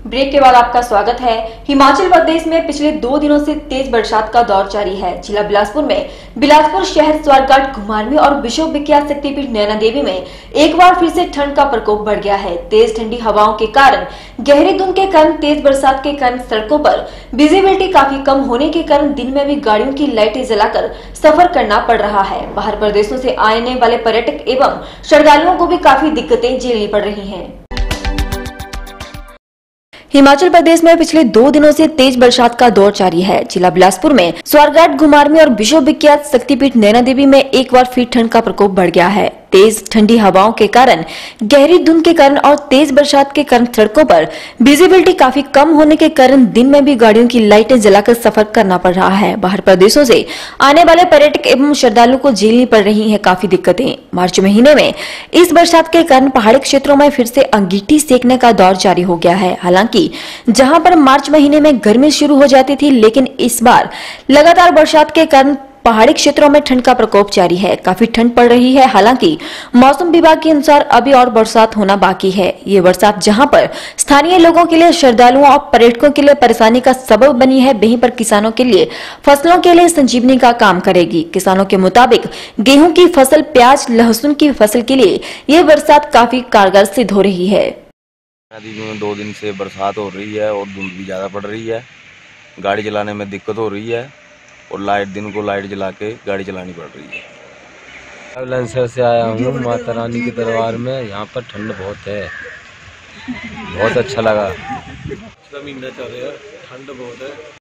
Break के बाद आपका स्वागत है। हिमाचल प्रदेश में पिछले 2 दिनों से तेज बरसात का दौर जारी है। जिला बिलासपुर में बिलासपुर शहर, स्वारघाट, घुमारवीं और विश्व विख्यात शक्तिपीठ नैना देवी में एक बार फिर से ठंड का प्रकोप बढ़ गया है। तेज ठंडी हवाओं के कारण, गहरी धुंध के कारण, तेज बरसात के कारण सड़कों पर विजिबिलिटी काफी कम होने के कारण दिन में भी गाड़ियों की लाइटें जलाकर सफर करना पड़ रहा है। बाहर प्रदेशों से आने वाले पर्यटक एवं श्रद्धालुओं को भी काफी दिक्कतें झेलनी पड़ रही हैं। हिमाचल प्रदेश में पिछले 2 दिनों से तेज बरसात का दौर जारी है। जिला बिलासपुर में स्वारघाट, घुमारवीं और विश्व विख्यात शक्तिपीठ नैना देवी में एक बार फिर ठंड का प्रकोप बढ़ गया है। तेज ठंडी हवाओं के कारण, गहरी धुंध के कारण और तेज बरसात के कारण सड़कों पर विजिबिलिटी काफी कम होने के कारण दिन में भी गाड़ियों की लाइटें जलाकर सफर करना पड़ रहा है। बाहर प्रदेशों से आने वाले पर्यटक एवं श्रद्धालुओं को झेलनी पड़ रही है काफी दिक्कतें। मार्च महीने में इस बरसात के कारण पहाड़ी क्षेत्रों में फिर से अंगीठी सेकने का दौर जारी हो गया है। हालांकि जहां पर मार्च महीने में गर्मी शुरू हो जाती थी, लेकिन इस बार लगातार बरसात के कारण पहाड़ी क्षेत्रों में ठंड का प्रकोप जारी है। काफी ठंड पड़ रही है। हालांकि मौसम विभाग के अनुसार अभी और बरसात होना बाकी है। ये बरसात जहां पर स्थानीय लोगों के लिए, श्रद्धालुओं और पर्यटकों के लिए परेशानी का सबब बनी है, वहीं पर किसानों के लिए फसलों के लिए संजीवनी का काम करेगी। किसानों के मुताबिक गेहूं की फसल, प्याज, लहसुन की फसल के लिए ये बरसात काफी कारगर सिद्ध हो रही है। नदी में 2 दिन से बरसात हो रही है और धुंध भी ज़्यादा पड़ रही है। गाड़ी चलाने में दिक्कत हो रही है और दिन को लाइट जला के गाड़ी चलानी पड़ रही है। लंसर से आया हूँ माता रानी के दरबार में। यहाँ पर ठंड बहुत है, बहुत अच्छा लगा। महीना चल रहा है, ठंड बहुत है।